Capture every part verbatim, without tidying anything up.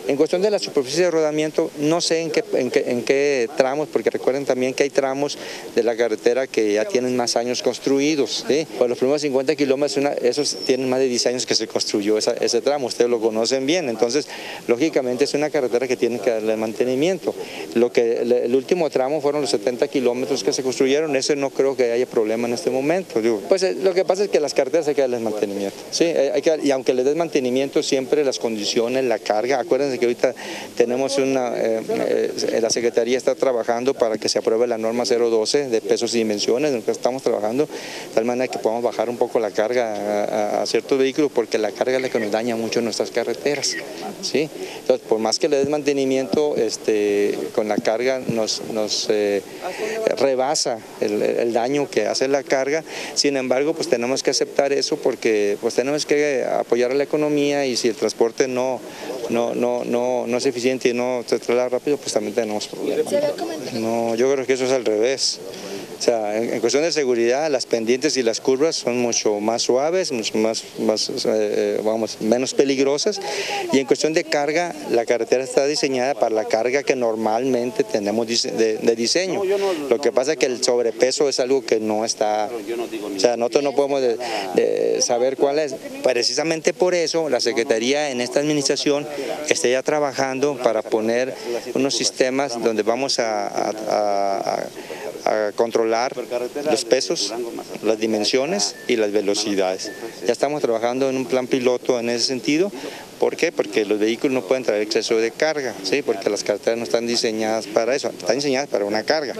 En cuestión de la superficie de rodamiento, no sé en qué, en qué, en qué tramos, porque recuerden también que hay tramos de la carretera que ya tienen más años construidos, ¿sí? Pues los primeros cincuenta kilómetros, una, esos tienen más de diez años que se construyó esa, ese tramo, ustedes lo conocen bien, entonces lógicamente es una carretera que tiene que darle mantenimiento. Lo que, el último tramo fueron los setenta kilómetros que se construyeron, ese no creo que haya problema en este momento. Digo, pues lo que pasa es que las carreteras hay que darles mantenimiento, ¿sí? Hay que, y aunque les des mantenimiento, siempre las condiciones, la carga, acuérdense que ahorita tenemos una, eh, eh, la Secretaría está trabajando para que se apruebe la norma cero doce de pesos y dimensiones, en lo que estamos trabajando, de tal manera que podamos bajar un poco la carga a, a, a ciertos vehículos, porque la carga es la que nos daña mucho nuestras carreteras, ¿sí? Entonces, por más que le des mantenimiento, este, con la carga nos, nos eh, rebasa el, el daño que hace la carga. Sin embargo, pues tenemos que aceptar eso, porque pues tenemos que apoyar a la economía, y si el transporte no, no, no, no, no es eficiente y no se traslada rápido, pues también tenemos problemas. No, yo creo que eso es al revés. O sea, en, en cuestión de seguridad, las pendientes y las curvas son mucho más suaves, mucho más, más eh, vamos, menos peligrosas, y en cuestión de carga, la carretera está diseñada para la carga que normalmente tenemos de, de diseño. Lo que pasa es que el sobrepeso es algo que no está, o sea, nosotros no podemos de, de saber cuál es. Precisamente por eso la Secretaría en esta administración está ya trabajando para poner unos sistemas donde vamos a, a, a, a controlar los pesos, las dimensiones y las velocidades. Ya estamos trabajando en un plan piloto en ese sentido. ¿Por qué? Porque los vehículos no pueden traer exceso de carga, ¿sí? Porque las carreteras no están diseñadas para eso, están diseñadas para una carga.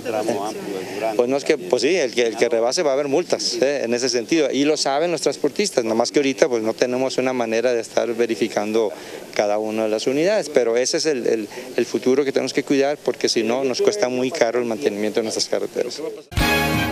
Pues no es que, pues sí, el que, el que rebase va a haber multas, ¿eh? En ese sentido, y lo saben los transportistas, nada más que ahorita pues no tenemos una manera de estar verificando cada una de las unidades, pero ese es el, el, el futuro que tenemos que cuidar, porque si no nos cuesta muy caro el mantenimiento de nuestras carreteras.